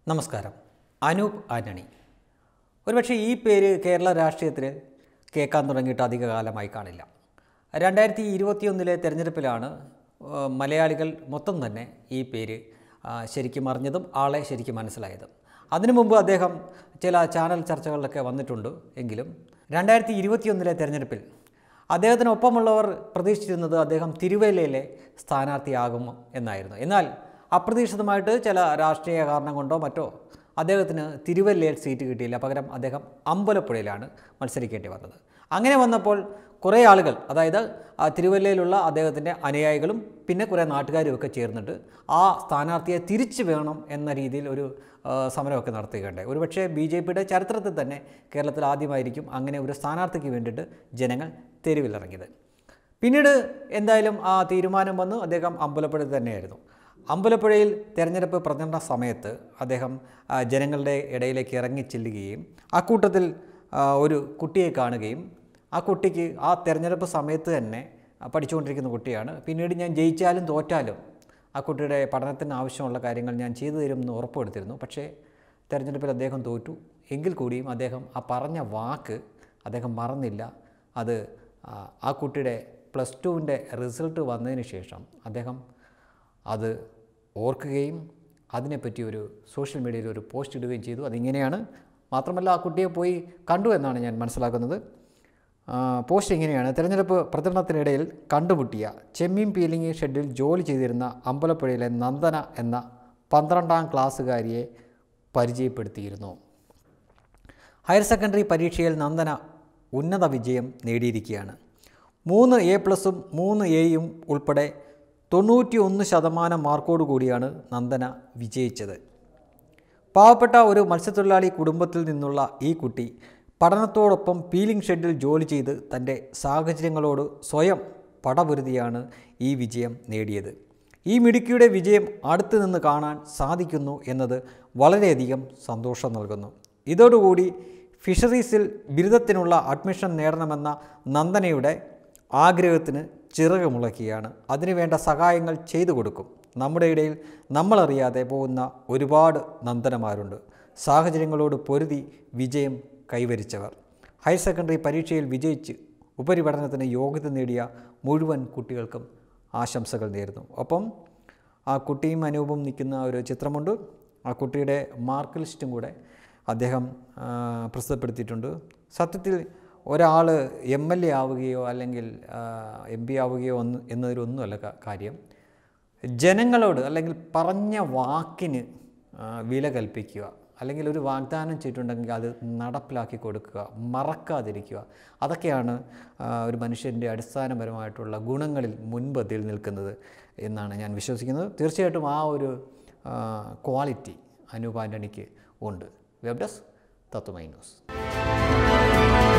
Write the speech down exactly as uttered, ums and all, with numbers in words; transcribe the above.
നമസ്കാരം. അനൂപ് ആന്റണി. ഒരുപക്ഷെ ഈ പേര് കേരള രാഷ്ട്രീയത്തിൽ കേൾക്കാൻ തുടങ്ങിയിട്ട് അധിക കാലമായി കാണില്ല. രണ്ടായിരത്തി ഇരുപത്തിയൊന്നിലെ തെരഞ്ഞെടുപ്പിലാണ് മലയാളികൾ മൊത്തം തന്നെ ഈ പേര് ശരിക്കും അറിഞ്ഞതും ആളെ ശരിക്കും മനസ്സിലായതും. അതിനു മുമ്പ് അദ്ദേഹം ചില ചാനൽ ചർച്ചകളിലൊക്കെ വന്നിട്ടുണ്ട്. എങ്കിലും രണ്ടായിരത്തി ഇരുപത്തിയൊന്നിലെ തെരഞ്ഞെടുപ്പിൽ അദ്ദേഹത്തിനൊപ്പമുള്ളവർ പ്രതീക്ഷിച്ചിരുന്നത് അദ്ദേഹം തിരുവല്ലയിലെ സ്ഥാനാർത്ഥിയാകും എന്നായിരുന്നു. എന്നാൽ അപ്രതീക്ഷിതമായിട്ട് ചില രാഷ്ട്രീയ കാരണം കൊണ്ടോ മറ്റോ അദ്ദേഹത്തിന് തിരുവല്ലയിൽ സീറ്റ് കിട്ടിയില്ല. പകരം അദ്ദേഹം അമ്പലപ്പുഴയിലാണ് മത്സരിക്കേണ്ടി വന്നത്. അങ്ങനെ വന്നപ്പോൾ കുറേ ആളുകൾ, അതായത് തിരുവല്ലയിലുള്ള അദ്ദേഹത്തിൻ്റെ അനുയായികളും പിന്നെ കുറേ നാട്ടുകാരും ഒക്കെ ചേർന്നിട്ട് ആ സ്ഥാനാർത്ഥിയെ തിരിച്ചു വേണം എന്ന രീതിയിൽ ഒരു സമരമൊക്കെ നടത്തുകയുണ്ടായി. ഒരുപക്ഷെ ബി ജെ പിയുടെ ചരിത്രത്തിൽ തന്നെ കേരളത്തിൽ ആദ്യമായിരിക്കും അങ്ങനെ ഒരു സ്ഥാനാർത്ഥിക്ക് വേണ്ടിയിട്ട് ജനങ്ങൾ തെരുവിലിറങ്ങിയത്. പിന്നീട് എന്തായാലും ആ തീരുമാനം വന്ന് അദ്ദേഹം അമ്പലപ്പുഴയിൽ തന്നെയായിരുന്നു. അമ്പലപ്പുഴയിൽ തെരഞ്ഞെടുപ്പ് പ്രചരണ സമയത്ത് അദ്ദേഹം ജനങ്ങളുടെ ഇടയിലേക്ക് ഇറങ്ങി ചെല്ലുകയും അക്കൂട്ടത്തിൽ ഒരു കുട്ടിയെ കാണുകയും ആ കുട്ടിക്ക് ആ തെരഞ്ഞെടുപ്പ് സമയത്ത് തന്നെ പഠിച്ചുകൊണ്ടിരിക്കുന്ന കുട്ടിയാണ്. പിന്നീട് ഞാൻ ജയിച്ചാലും തോറ്റാലും ആ കുട്ടിയുടെ പഠനത്തിന് ആവശ്യമുള്ള കാര്യങ്ങൾ ഞാൻ ചെയ്തു തരുമെന്ന് ഉറപ്പുവരുത്തിയിരുന്നു. പക്ഷേ തെരഞ്ഞെടുപ്പിൽ അദ്ദേഹം തോറ്റു. എങ്കിൽ കൂടിയും അദ്ദേഹം ആ പറഞ്ഞ വാക്ക് അദ്ദേഹം മറന്നില്ല. അത് ആ കുട്ടിയുടെ പ്ലസ് ടുവിൻ്റെ റിസൾട്ട് വന്നതിന് ശേഷം അദ്ദേഹം അത് ഓർക്കുകയും അതിനെപ്പറ്റി ഒരു സോഷ്യൽ മീഡിയയിൽ ഒരു പോസ്റ്റ് ഇടുകയും ചെയ്തു. അതിങ്ങനെയാണ്. മാത്രമല്ല ആ കുട്ടിയെ പോയി കണ്ടു എന്നാണ് ഞാൻ മനസ്സിലാക്കുന്നത്. പോസ്റ്റ് ഇങ്ങനെയാണ്: തെരഞ്ഞെടുപ്പ് പ്രചരണത്തിനിടയിൽ കണ്ടുമുട്ടിയ ചെമ്മീൻ പീലിംഗ് ഷെഡിൽ ജോലി ചെയ്തിരുന്ന അമ്പലപ്പുഴയിലെ നന്ദന എന്ന പന്ത്രണ്ടാം ക്ലാസ്സുകാരിയെ പരിചയപ്പെടുത്തിയിരുന്നു. ഹയർ സെക്കൻഡറി പരീക്ഷയിൽ നന്ദന ഉന്നത വിജയം നേടിയിരിക്കുകയാണ്. മൂന്ന് എ പ്ലസും മൂന്ന് എയും ഉൾപ്പെടെ തൊണ്ണൂറ്റി ഒന്ന് ശതമാനം മാർക്കോട് കൂടിയാണ് നന്ദന വിജയിച്ചത്. പാവപ്പെട്ട ഒരു മത്സ്യത്തൊഴിലാളി കുടുംബത്തിൽ നിന്നുള്ള ഈ കുട്ടി പഠനത്തോടൊപ്പം പീലിംഗ് ഷെഡിൽ ജോലി ചെയ്ത് തൻ്റെ സാഹചര്യങ്ങളോട് സ്വയം പടപൊരുതിയാണ് ഈ വിജയം നേടിയത്. ഈ മിടുക്കിയുടെ വിജയം അടുത്തു നിന്ന് കാണാൻ സാധിക്കുന്നു എന്നത് വളരെയധികം സന്തോഷം നൽകുന്നു. ഇതോടുകൂടി ഫിഷറീസിൽ ബിരുദത്തിനുള്ള അഡ്മിഷൻ നേടണമെന്ന നന്ദനയുടെ ആഗ്രഹത്തിന് ചിറകുമുളയ്ക്കുകയാണ്. അതിനുവേണ്ട സഹായങ്ങൾ ചെയ്തു കൊടുക്കും. നമ്മുടെ ഇടയിൽ നമ്മളറിയാതെ പോകുന്ന ഒരുപാട് നന്ദനമാരുണ്ട്. സാഹചര്യങ്ങളോട് പൊരുതി വിജയം കൈവരിച്ചവർ. ഹയർ സെക്കൻഡറി പരീക്ഷയിൽ വിജയിച്ച് ഉപരിപഠനത്തിന് യോഗ്യത നേടിയ മുഴുവൻ കുട്ടികൾക്കും ആശംസകൾ നേരുന്നു. ഒപ്പം ആ കുട്ടിയും അനൂപും നിൽക്കുന്ന ഒരു ചിത്രമുണ്ട്. ആ കുട്ടിയുടെ മാർക്ക് ലിസ്റ്റും കൂടെ അദ്ദേഹം പ്രസിദ്ധപ്പെടുത്തിയിട്ടുണ്ട്. സത്യത്തിൽ ഒരാൾ എം എൽ എ ആവുകയോ അല്ലെങ്കിൽ എം പി ആവുകയോ ഒന്ന് എന്നതിലൊന്നുമല്ല കാര്യം. ജനങ്ങളോട് അല്ലെങ്കിൽ പറഞ്ഞ വാക്കിന് വില കൽപ്പിക്കുക, അല്ലെങ്കിൽ ഒരു വാഗ്ദാനം ചെയ്തിട്ടുണ്ടെങ്കിൽ അത് നടപ്പിലാക്കി കൊടുക്കുക, മറക്കാതിരിക്കുക. അതൊക്കെയാണ് ഒരു മനുഷ്യൻ്റെ അടിസ്ഥാനപരമായിട്ടുള്ള ഗുണങ്ങളിൽ മുൻപന്തിയിൽ നിൽക്കുന്നത് എന്നാണ് ഞാൻ വിശ്വസിക്കുന്നത്. തീർച്ചയായിട്ടും ആ ഒരു ക്വാളിറ്റി അനൂപ് ആന്റണിക്ക് ഉണ്ട്. Web desk Tatwamayi news.